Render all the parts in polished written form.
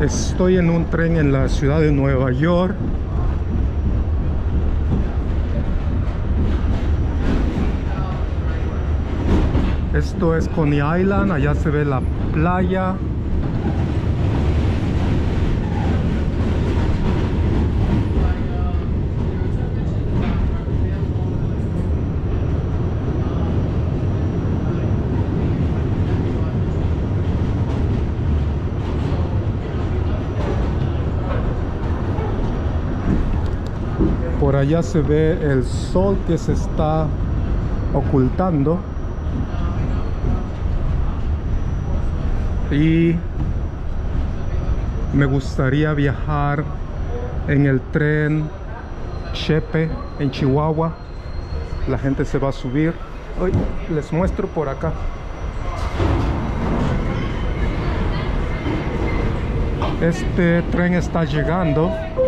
Estoy en un tren en la ciudad de Nueva York. Esto es Coney Island, allá se ve la playa. Por allá se ve el sol que se está ocultando. Y me gustaría viajar en el tren Chepe en Chihuahua. La gente se va a subir. Hoy les muestro por acá. Este tren está llegando.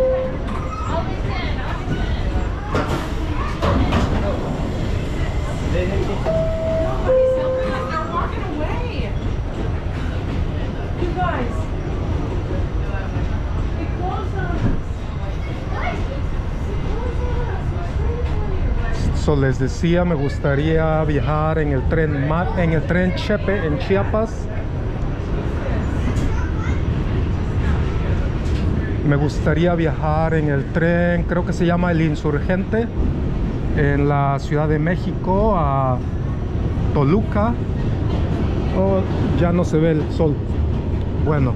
Les decía, me gustaría viajar en el tren Chepe en Chiapas. Me gustaría viajar en el tren, creo que se llama el Insurgente, en la Ciudad de México a Toluca. Oh, ya no se ve el sol. Bueno,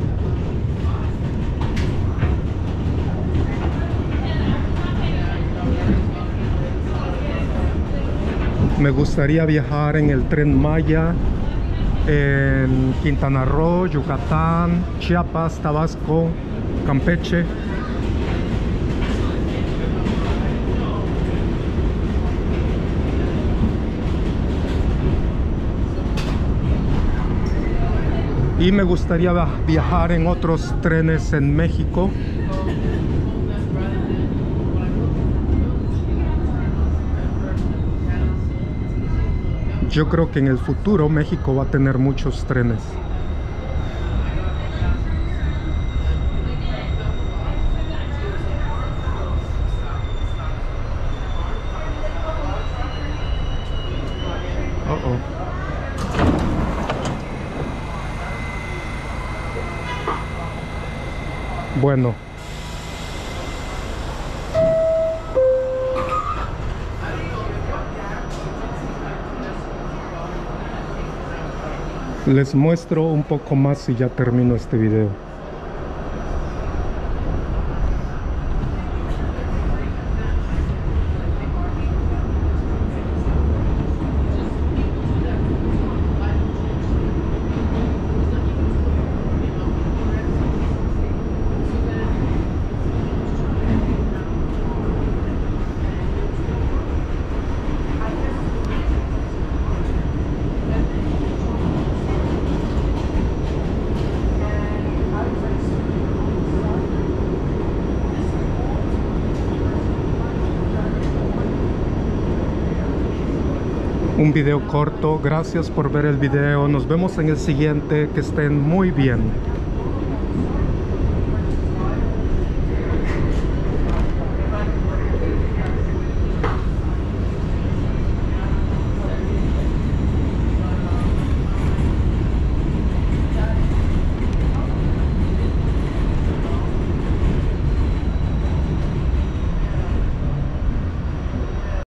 me gustaría viajar en el tren Maya en Quintana Roo, Yucatán, Chiapas, Tabasco, Campeche. Y me gustaría viajar en otros trenes en México. Yo creo que en el futuro México va a tener muchos trenes. Bueno, les muestro un poco más y ya termino este video. Un video corto, gracias por ver el video, nos vemos en el siguiente, que estén muy bien.